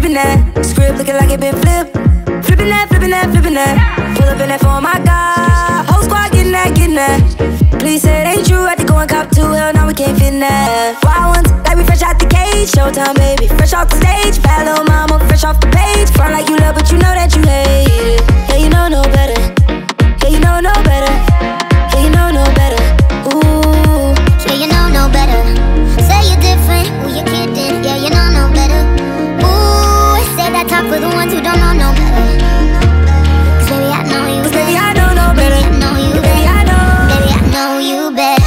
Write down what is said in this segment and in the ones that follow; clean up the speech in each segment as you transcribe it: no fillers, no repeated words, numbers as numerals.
whipping that. Script looking like it been flipped. Flipping that, flipping that, flipping that. Pull up in that for my God. Whole squad getting that, getting that. Please say it ain't true, I had to go and cop too. Hell, now we can't fit in that. Wild ones, like we fresh out the cage. Showtime, baby, fresh off the stage. Bad little mama, fresh off the page. Front like you love, but you know that you hate it. Yeah, you know no better. Yeah, you know no better. Yeah, you know no better. Ooh. Yeah, you know no better. Say you're different, who you kidding? Yeah, you know no better. Ooh, say that talk for the ones who don't know no better. Cause baby, I know you better. Baby, I know no better. Baby, I know you better. Baby, I know. Baby, I know you better.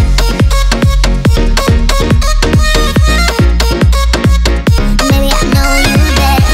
Baby, I know you better.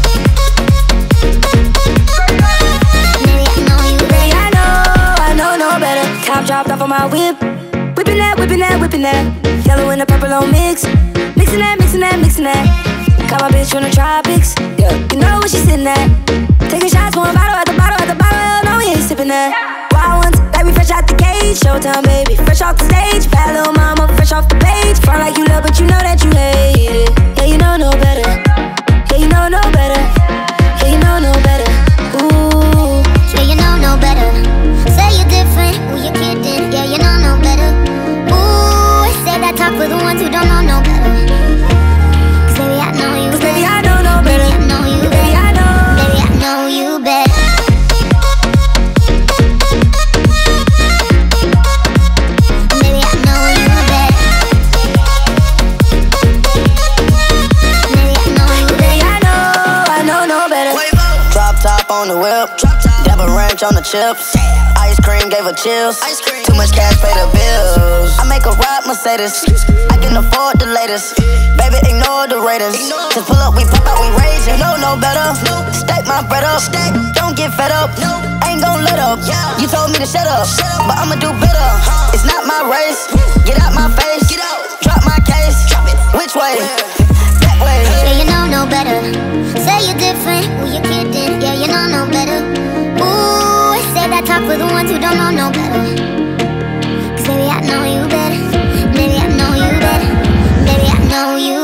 Baby, I know you better. Baby, I know no better. Top dropped off on my whip. Whipping that, whipping that, whipping that. Yellow and the purple on mix. Mixing that, mixing that, mixing that. Got my bitch from the tropics. Yeah, you know where she sitting at. Taking shots, one bottle at the bottle at the bottle. Hell no, we ain't sipping that. Wild ones, like we fresh out the cage. Showtime, baby, fresh off the stage. Bad little mama, fresh off the page. Front like you love, but you know that you hate it. Yeah, you know no better. Yeah, you know no better. Yeah, you know no better. Ooh. Yeah, you know no better. Say you're different, who you kidding? Yeah, you know no better. Ooh, say that talk for the ones who don't know no better. Cause baby, I know you better. Baby, I know no better. Baby, I know you better. Baby, I know. Baby, I know you better. Baby, I know you better. Baby, I know you better. Baby, I know no better. Drop top on the whip, Dabba Ranch on the chips. Ice cream gave her chills. Too much cash, pay the bills. I make a ride Mercedes. I can afford the latest. Baby, ignore the ratings. Just pull up, we pop out, we rage. You know no better. Stack my bread up. Don't get fed up. Ain't gon' let up. You told me to shut up, but I'ma do better. It's not my race. Get out my face. Drop my case. Which way? That way. Yeah, you know no better. Say you're different, who you kidding? Yeah, you know no better. Ooh, say that talk for the ones who don't know no better. Cause baby, I know you better. Baby, I know you better. Baby, I know you